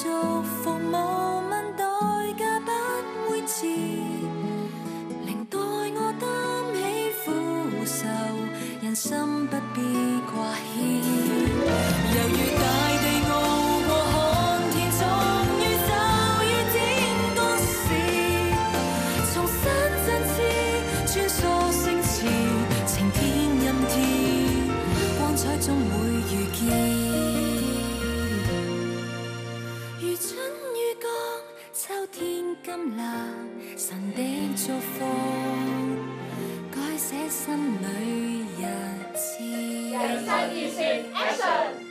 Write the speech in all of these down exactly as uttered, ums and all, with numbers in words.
祝福無問代價不會遲，寧待我擔起苦愁，人心不必掛牽。猶如大地傲過看天，終於走於天國時，重新振翅穿梭星矢，晴天陰天，光彩總會遇見。如春與角，秋天甘藍，神的祝福，改寫心裏日誌。 人生熱線 Action！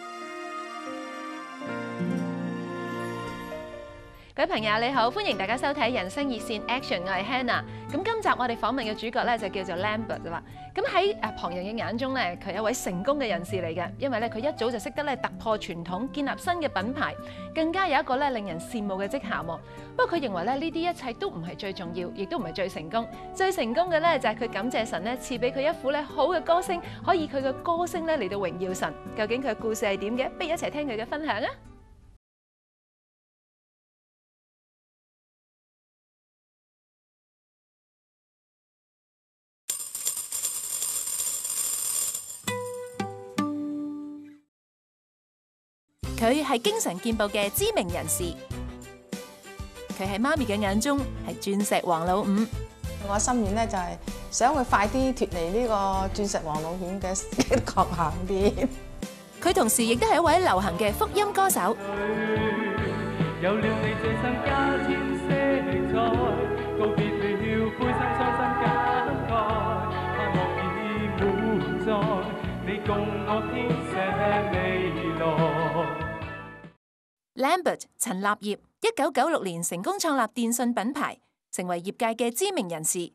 各位朋友你好，歡迎大家收睇人生熱線 Action， 我係 Hannah。咁今集我哋訪問嘅主角咧就叫做 Lambert 啦。咁喺誒旁人嘅眼中咧，佢係一位成功嘅人士嚟嘅，因為咧佢一早就識得咧突破傳統，建立新嘅品牌，更加有一個咧令人羨慕嘅績效。不過佢認為咧呢啲一切都唔係最重要，亦都唔係最成功。最成功嘅咧就係佢感謝神咧賜俾佢一副咧好嘅歌聲，可以佢嘅歌聲咧嚟到榮耀神。究竟佢嘅故事係點嘅？不如一齊聽佢嘅分享啊！佢係經常見報嘅知名人士，佢喺媽咪嘅眼中係鑽石王老五。 我心願咧就係想佢快啲脫離呢個鑽石王老五嘅局限邊。 佢同時亦都係一位流行嘅福音歌手。 有了你這生加添色彩，告別了灰心傷心感慨，盼望已滿載，你共我編寫未來。 Lambert 陳立業，一九九六年成功創立電信品牌，成為業界嘅知名人士。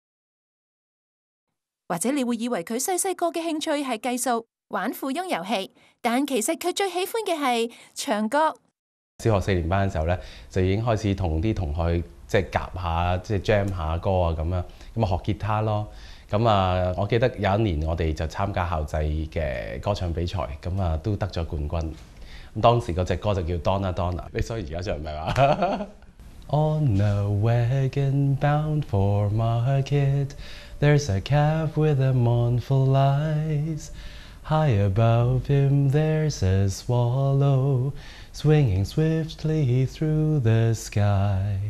或者你會以為佢細細個嘅興趣係計數、玩富翁遊戲，但其實佢最喜歡嘅係唱歌。 小學四年班嘅時候咧，就已經開始同啲同學即係夾下、即係 jam 下歌啊咁樣，咁啊學吉他咯。咁啊，我記得有一年我哋就參加校際嘅歌唱比賽，咁啊都得咗冠軍。咁當時嗰隻歌就叫 Donna Donna， 你所以而家唱唔係嘛？On a wagon bound for market, there's a calf with a mournful eyes. High above him there's a swallow, swinging swiftly through the sky.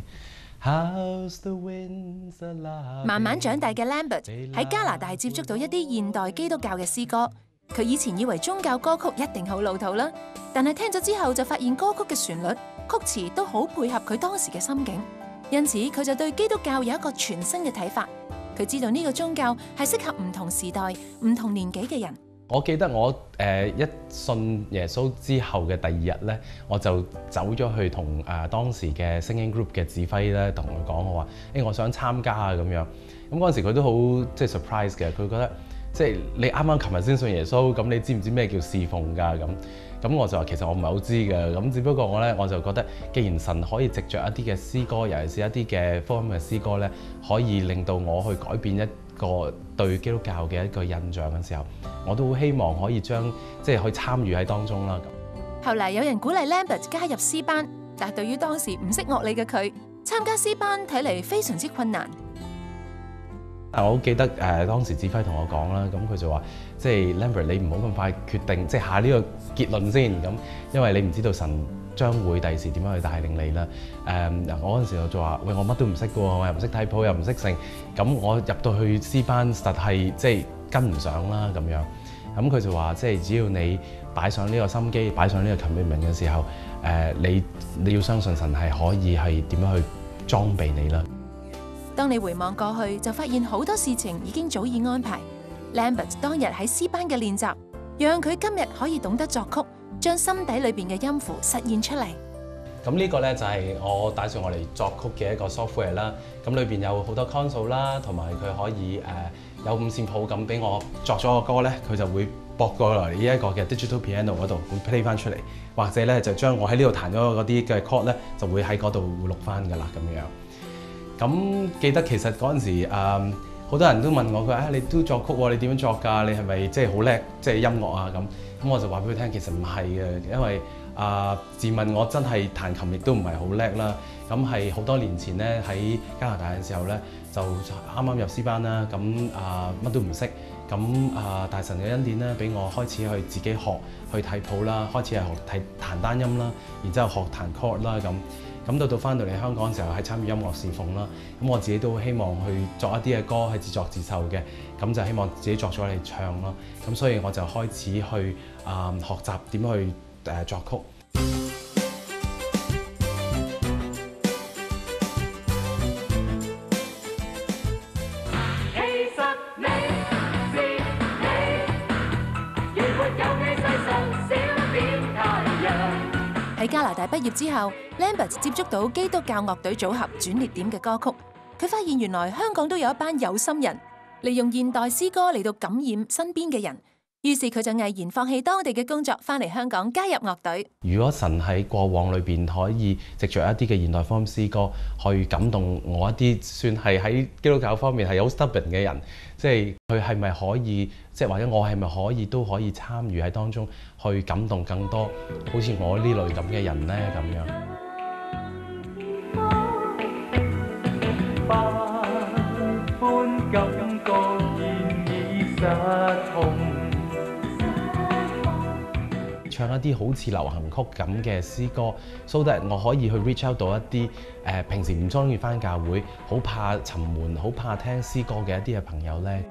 How's the winds alive? 慢慢長大嘅 Lambert 喺加拿大接觸到一啲現代基督教嘅詩歌。佢以前以為宗教歌曲一定好老土啦，但係聽咗之後就發現歌曲嘅旋律、曲詞都好配合佢當時嘅心境，因此佢就對基督教有一個全新嘅睇法。佢知道呢個宗教係適合唔同時代、唔同年紀嘅人。 我記得我誒、呃、一信耶穌之後嘅第二日咧，我就走咗去同誒、呃、當時嘅 singing group 嘅指揮咧，同佢講我話：誒、欸、我想參加啊咁樣。咁嗰陣時佢都好即係 surprise 嘅，佢覺得即係你啱啱琴日先信耶穌，咁你知唔知咩叫侍奉㗎咁？咁我就話其實我唔係好知嘅，咁只不過我咧我就覺得，既然神可以藉着一啲嘅詩歌，尤其是一啲嘅福音嘅詩歌咧，可以令到我去改變一個對基督教嘅一個印象嘅時候，我都好希望可以將即係去參與喺當中啦。 後嚟有人鼓勵 Lambert 加入詩班，但係對於當時唔識樂理嘅佢，參加詩班睇嚟非常之困難。 但我好記得誒、呃、當時指揮同我講啦，咁佢就話即係 Lambert 你唔好咁快決定，即係下呢個結論先咁，因為你唔知道神將會第時點樣去帶領你啦。誒、呃、我嗰陣時就話喂，我乜都唔識嘅喎，我又唔識睇譜，又唔識成，咁我入到去詩班實係即係跟唔上啦咁樣。咁佢就話即係只要你擺上呢個心機，擺上呢個 commitment 嘅時候，誒、呃、你你要相信神係可以係點樣去裝備你啦。 當你回望過去，就發現好多事情已經早已安排。Lambert 當日喺詩班嘅練習，讓佢今日可以懂得作曲，將心底裏邊嘅音符實現出嚟。 咁呢個咧就係我打算我嚟作曲嘅一個 software 啦。咁裏邊有好多 console 啦，同埋佢可以誒、呃、有五線譜咁俾我作咗個歌咧，佢就會駁過來呢一個嘅 digital piano 嗰度會 play 翻出嚟，或者咧就將我喺呢度彈咗嗰啲嘅 chord 咧，就會喺嗰度會錄翻㗎啦咁樣。咁記得其實嗰陣時誒，好、嗯、多人都問我佢啊，你都作曲喎，你點樣作㗎？你係咪即係好叻即係音樂啊咁？咁我就話俾佢聽，其實唔係嘅，因為啊，自問我真係彈琴亦都唔係好叻啦。咁係好多年前咧喺加拿大嘅時候咧，就啱啱入師班啦。咁啊乜都唔識。咁啊大神嘅恩典咧，俾我開始去自己學去睇譜啦，開始係學睇彈單音啦，然之後學彈 chord 啦咁。咁到到翻到嚟香港嘅時候，係參與音樂侍奉啦。咁我自己都希望去作一啲嘅歌係自作自受嘅，咁就希望自己作咗嚟唱咯。咁所以我就開始去啊、呃、學習點去誒、呃、作曲。 喺加拿大畢業之後 ，Lambert 接觸到基督教樂隊組合轉捩點嘅歌曲，佢發現原來香港都有一班有心人，利用現代詩歌嚟到感染身邊嘅人。於是佢就毅然放棄當地嘅工作，翻嚟香港加入樂隊。 如果神喺過往裏邊可以藉着一啲嘅現代福音詩歌，去感動我一啲算係喺基督教方面係有 stubborn 嘅人，即係佢係咪可以，即係或者我係咪可以都可以參與喺當中，去感動更多好似我呢類咁嘅人呢？咁樣。 百般感覺現已失控。 唱一啲好似流行曲咁嘅詩歌 ，so that 我可以去 reach out 到一啲誒、呃、平時唔中意返教會、好怕沉悶、好怕聽詩歌嘅一啲嘅朋友咧。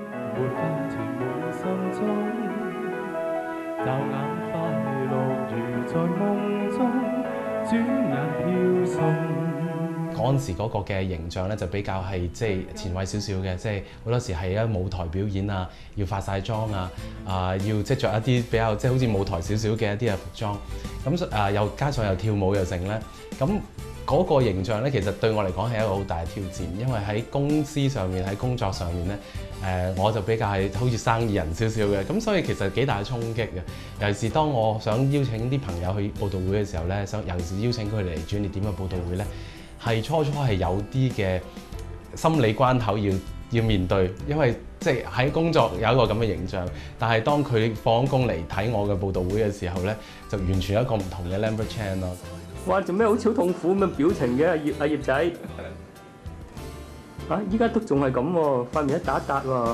嗰陣時嗰個嘅形象咧就比較係即係前衛少少嘅，即係好多時係一舞台表演啊，要化晒妝啊，啊要即係著一啲比較即係好似舞台少少嘅一啲嘅服裝，咁啊又加上又跳舞又成咧，咁嗰個形象咧其實對我嚟講係一個好大嘅挑戰，因為喺公司上面喺工作上面咧，誒、呃、我就比較係好似生意人少少嘅，咁所以其實幾大嘅衝擊嘅。尤其是當我想邀請啲朋友去佈道會嘅時候咧，想尤其是邀請佢哋嚟轉捩點嘅佈道會咧。係初初係有啲嘅心理關口要要面對，因為即係喺工作有一個咁嘅形象，但係當佢放工嚟睇我嘅佈道會嘅時候咧，就完全一個唔同嘅 Lambert Chan 咯。 哇！做咩好似好痛苦咁嘅表情嘅阿葉阿葉仔？啊！依家都仲係咁喎，塊面一笪一笪喎，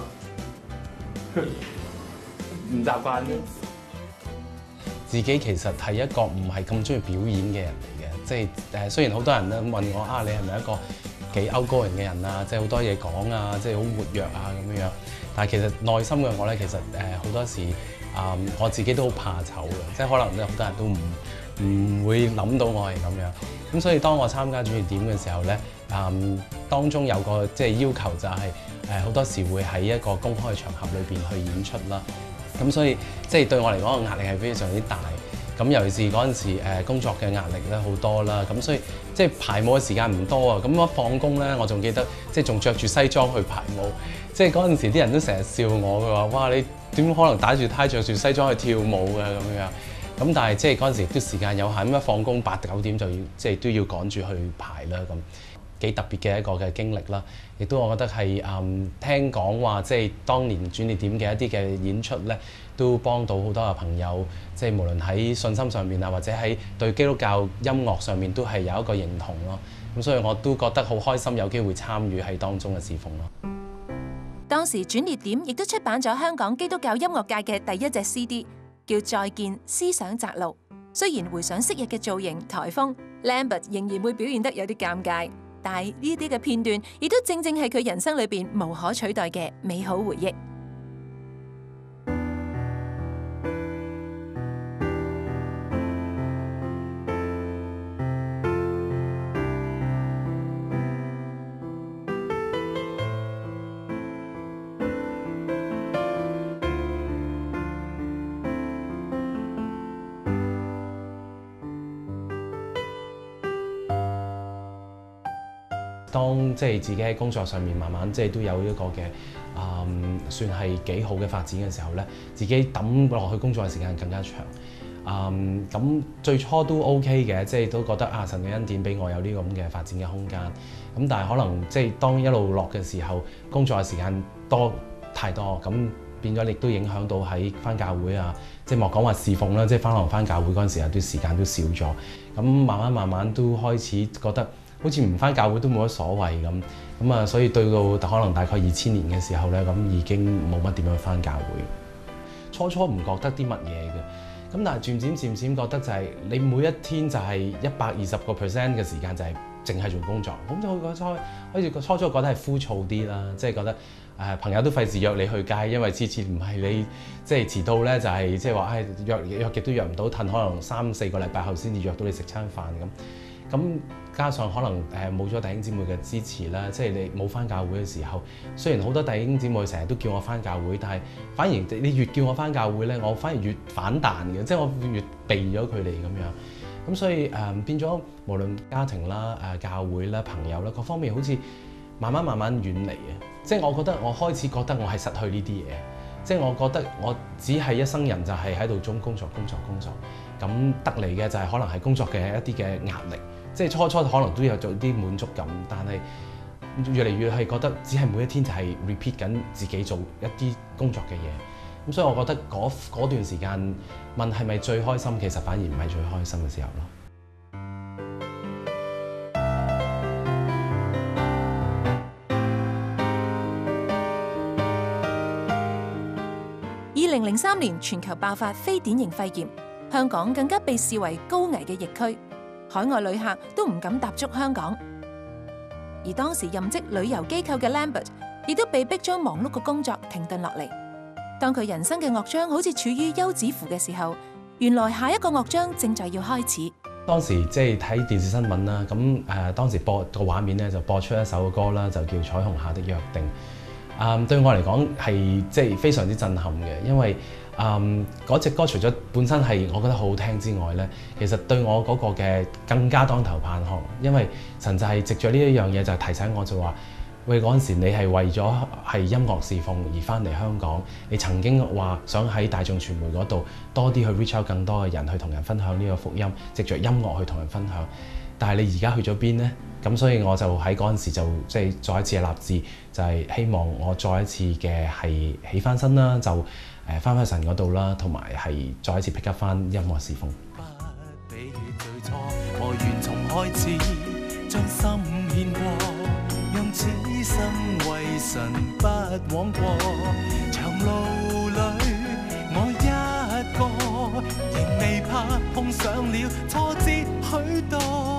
唔習慣嘅。 自己其實係一個唔係咁中意表演嘅人嚟嘅。即係誒，雖然好多人咧問我啊，你係咪一個幾 outgoing嘅人啊？即係好多嘢講啊，即係好活躍啊咁樣。但係其實內心嘅我咧，其實誒好多時啊、呃，我自己都好怕醜嘅。即係可能咧，好多人都唔唔會諗到我係咁樣。咁所以當我參加轉捩點嘅時候咧，啊、呃、當中有個即係要求就係誒好多時會喺一個公開嘅場合裏邊去演出啦。咁所以即係對我嚟講，個壓力係非常之大。咁尤其是嗰陣時誒工作嘅壓力咧好多啦，咁所以即係排舞嘅時間唔多啊。咁我放工咧，我仲記得即係仲着住西裝去排舞。即係嗰陣時啲人都成日笑我，佢話：哇，你點可能打住呔着住西裝去跳舞嘅咁樣？咁但係即係嗰陣時都時間有限，咁一放工八九點就要即係都要趕住去排啦咁。幾特別嘅一個嘅經歷啦，亦都我覺得係誒、嗯、聽講話，即係當年轉捩點嘅一啲嘅演出咧，都幫到好多嘅朋友，即係無論喺信心上面啊，或者喺對基督教音樂上面都係有一個認同咯。咁所以我都覺得好開心，有機會參與喺當中嘅侍奉咯。 當時轉捩點亦都出版咗香港基督教音樂界嘅第一隻 C D， 叫《再見思想窄路》。雖然回想昔日嘅造型台風 ，Lambert 仍然會表現得有啲尷尬。但係呢啲嘅片段，亦都正正係佢人生裏邊無可取代嘅美好回憶。 當即係自己喺工作上面慢慢即係都有一個嘅啊、嗯，算係幾好嘅發展嘅時候咧，自己抌落去工作嘅時間更加長。啊、嗯，咁最初都 OK 嘅，即係都覺得啊，神嘅恩典俾我有呢個咁嘅發展嘅空間。咁但係可能即係當一路落嘅時候，工作嘅時間多太多，咁變咗亦都影響到喺返教會啊，即係莫講話侍奉啦，即係返學返教會嗰陣時啊，啲時間都少咗。咁慢慢慢慢都開始覺得好似唔返教會都冇乜所謂咁。咁啊，所以對到可能大概二千年嘅時候咧，咁已經冇乜點樣返教會。初初唔覺得啲乜嘢嘅，咁但係漸漸漸漸覺得就係你每一天就係一百二十個 percent 嘅時間就係淨係做工作，咁就開始開始初初覺得係枯燥啲啦，即係覺得誒、呃、朋友都費事約你去街，因為次次唔係你即係遲到咧，就係即係話誒約約極都約唔到，褪可能三四個禮拜後先至約到你食餐飯咁。咁加上可能誒冇咗弟兄姊妹嘅支持啦，即係你冇返教會嘅時候，雖然好多弟兄姊妹成日都叫我返教會，但係反而你越叫我返教會咧，我反而越反彈嘅，即係我越避咗佢哋咁樣。咁所以誒、呃、變咗，無論家庭啦、誒、呃、教會啦、朋友啦各方面，好似慢慢慢慢遠離嘅。即係我覺得我開始覺得我係失去呢啲嘢，即係我覺得我只係一生人就係喺度中工作、工作、工作，咁得嚟嘅就係可能係工作嘅一啲嘅壓力。即係初初可能都有做啲滿足感，但係越嚟越係覺得只係每一天就係 repeat 緊自己做一啲工作嘅嘢。咁所以我覺得嗰段時間問係咪最開心，其實反而唔係最開心嘅時候咯。 二零零三年全球爆發非典型肺炎，香港更加被視為高危嘅疫區。海外旅客都唔敢踏足香港，而當時任職旅遊機構嘅 Lambert 亦都被逼將忙碌嘅工作停頓落嚟。當佢人生嘅樂章好似處於休止符嘅時候，原來下一個樂章正在要開始。 當時即係睇電視新聞啦，咁誒、呃、當時播個畫面咧就播出一首歌啦，就叫《彩虹下的約定》。啊、嗯，對我嚟講係即係非常之震撼嘅，因為嗯嗰隻歌除咗本身係我覺得好好聽之外咧，其實對我嗰個嘅更加當頭棒喝，因為神就係藉著呢一樣嘢就係提醒我就話，喂，嗰陣時你係為咗係音樂侍奉而翻嚟香港，你曾經話想喺大眾傳媒嗰度多啲去 reach out 更多嘅人去同人分享呢個福音，藉著音樂去同人分享。但係你而家去咗邊呢？咁所以我就喺嗰陣時就即係再一次嘅立志，就係希望我再一次嘅係起翻身啦，就誒翻返神嗰度啦，同埋係再一次 pick up 翻音樂侍奉。不比最初，我願從開始將心獻過，讓此生為神不枉過。長路裏我一個，仍未怕碰上了挫折許多。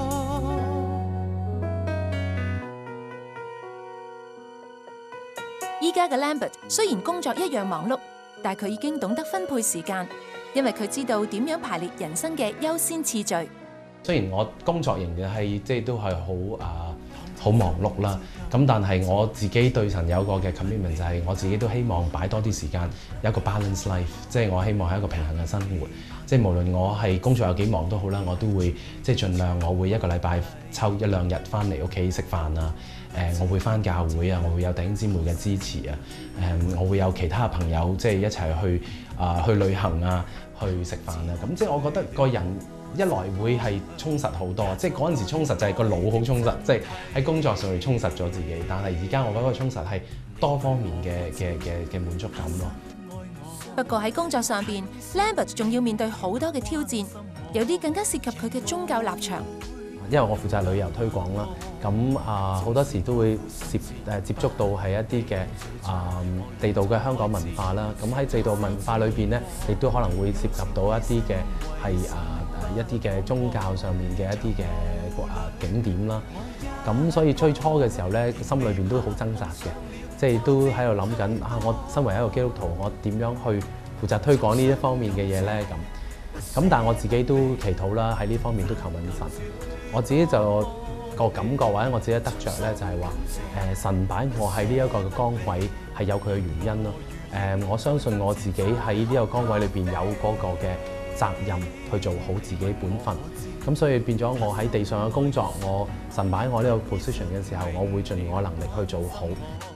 依家嘅 Lambert 雖然工作一樣忙碌，但佢已經懂得分配時間，因為佢知道點樣排列人生嘅優先次序。 雖然我工作仍然係即係都係好啊好忙碌啦，咁但係我自己對神有個嘅 commitment 就係我自己都希望擺多啲時間有一個 balance life， 即係我希望係一個平衡嘅生活。即係無論我係工作有幾忙都好啦，我都會即係盡量我會一個禮拜抽一兩日翻嚟屋企食飯啊。誒、呃，我會返教會啊，我會有弟兄姊妹嘅支持啊，誒、呃，我會有其他朋友即係一齊去啊、呃、去旅行啊，去食飯啊，咁即係我覺得個人一來會係充實好多，即係嗰陣時充實就係個腦好充實，即係喺工作上面充實咗自己，但係而家我覺得個充實係多方面嘅嘅嘅嘅滿足感咯。 不過喺工作上邊 ，Lambert 仲要面對好多嘅挑戰，有啲更加涉及佢嘅宗教立場。 因為我負責旅遊推廣啦，咁啊好多時都會接誒接觸到係一啲嘅啊地道嘅香港文化啦。咁喺地道文化裏邊咧，亦都可能會涉及到一啲嘅係啊一啲嘅宗教上面嘅一啲嘅啊景點啦。咁所以最初嘅時候咧，心裏邊都好掙扎嘅，即係都喺度諗緊啊！我身為一個基督徒，我點樣去負責推廣呢一方面嘅嘢咧？咁咁但係我自己都祈禱啦，喺呢方面都求問神。我自己就個感覺或者我自己得着咧，就係話誒神擺我喺呢一個嘅崗位係有佢嘅原因咯。誒、呃、我相信我自己喺呢個崗位裏邊有嗰個嘅責任去做好自己本分。咁所以變咗我喺地上嘅工作，我神擺我呢個 position 嘅時候，我會盡我能力去做好。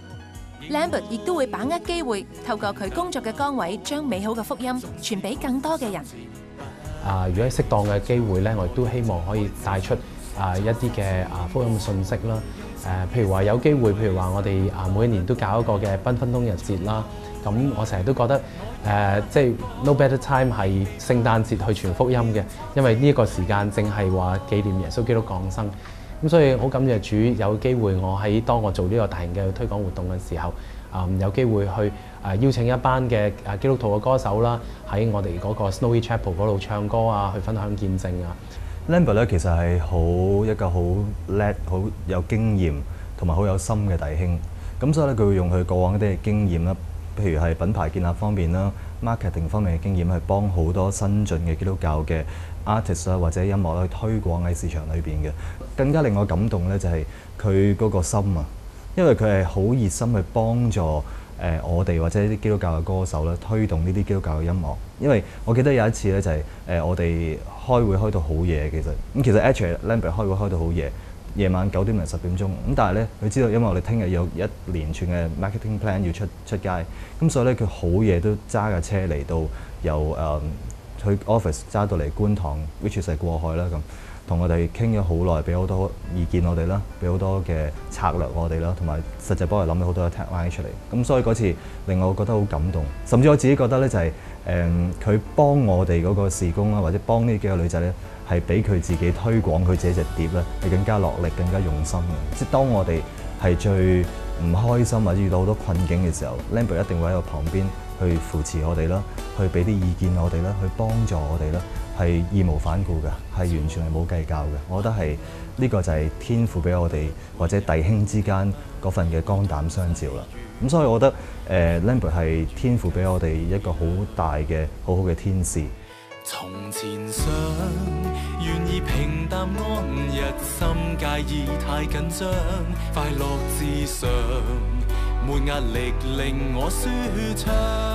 Lambert 亦都會把握機會，透過佢工作嘅崗位，將美好嘅福音傳俾更多嘅人。 啊！如果係適當嘅機會咧，我亦都希望可以帶出啊一啲嘅啊福音嘅信息啦。誒、啊，譬如話有機會，譬如話我哋啊每一年都搞一個嘅繽紛冬日節啦。 咁我成日都覺得誒、呃，即係 No Better Time 係聖誕節去傳福音嘅，因為呢一個時間正係話紀念耶穌基督降生。咁所以好感謝主有機會，我喺當我做呢個大型嘅推廣活動嘅時候，啊、嗯、有機會去誒、呃、邀請一班嘅誒基督徒嘅歌手啦，喺我哋嗰個 Snowy Chapel 嗰度唱歌啊，去分享見證啊。 Lambert 咧其實係好一個好叻、好有經驗同埋好有心嘅弟兄。咁所以咧，佢會用佢過往一啲嘅經驗啦，譬如係品牌建立方面啦、marketing 方面嘅經驗，去幫好多新進嘅基督教嘅 artist 啊或者音樂去推廣喺市場裏邊嘅。更加令我感動咧，就係佢嗰個心啊，因為佢係好熱心去幫助誒、呃、我哋或者啲基督教嘅歌手咧，推動呢啲基督教嘅音樂。因為我記得有一次咧，就係、是、誒、呃、我哋開會開到好夜，其實咁其實 actually Lambert 開會開到好夜。夜晚九點零十點鐘，咁但係咧佢知道，因為我哋聽日有一連串嘅 marketing plan 要出出街，咁所以咧佢好夜都揸架車嚟到由誒去 office 揸到嚟觀塘 ，which is 係過海啦咁，同我哋傾咗好耐，俾好多意見我哋啦，俾好多嘅策略我哋啦，同埋實際幫我哋諗咗好多嘅 tagline 出嚟，咁所以嗰次令我覺得好感動，甚至我自己覺得咧就係誒佢幫我哋嗰個事工啦，或者幫呢幾個女仔咧。係俾佢自己推廣佢自己隻碟咧，係更加落力、更加用心嘅。即係當我哋係最唔開心或者遇到好多困境嘅時候 ，Lambert 一定會喺度旁邊去扶持我哋啦，去俾啲意見我哋啦，去幫助我哋啦，係義無反顧嘅，係完全係冇計較嘅。我覺得係呢、這個就係天父俾我哋或者弟兄之間嗰份嘅肝膽相照啦。咁所以我覺得誒、呃、Lambert 係天父俾我哋一個好大嘅好好嘅天使。 從前想願意平淡安逸，心介意太緊張，快樂至上，沒壓力令我舒暢，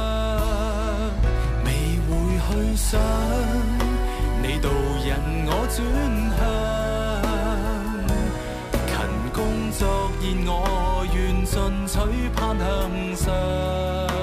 未會去想你導引我轉向，勤工作現我願進取攀向上。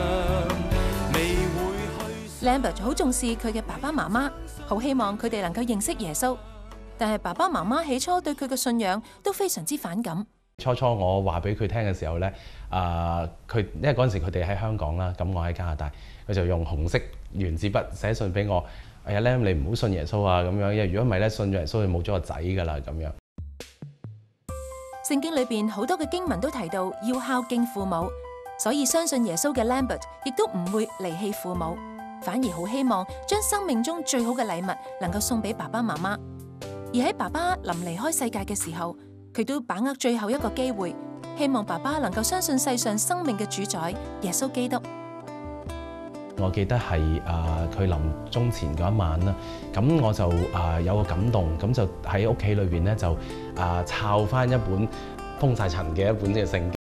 Lambert 好重視佢嘅爸爸媽媽，好希望佢哋能夠認識耶穌。但係爸爸媽媽起初對佢嘅信仰都非常之反感。 初初我話俾佢聽嘅時候咧，啊、呃，佢因為嗰陣時佢哋喺香港啦，咁我喺加拿大，佢就用紅色原子筆寫信俾我。哎呀 Lam， 你唔好信耶穌啊咁樣，因為如果唔係咧，信咗耶穌就冇咗個仔㗎啦咁樣。 聖經裏邊好多嘅經文都提到要孝敬父母，所以相信耶穌嘅 Lambert 亦都唔會離棄父母。反而好希望將生命中最好嘅禮物能夠送俾爸爸媽媽，而喺爸爸臨離開世界嘅時候，佢都把握最後一個機會，希望爸爸能夠相信世上生命嘅主宰耶穌基督。 我記得係啊，佢臨終前嗰一晚啦，咁我就啊、呃、有個感動，咁就喺屋企裏邊咧就啊抄翻一本封晒塵嘅一本嘅聖經。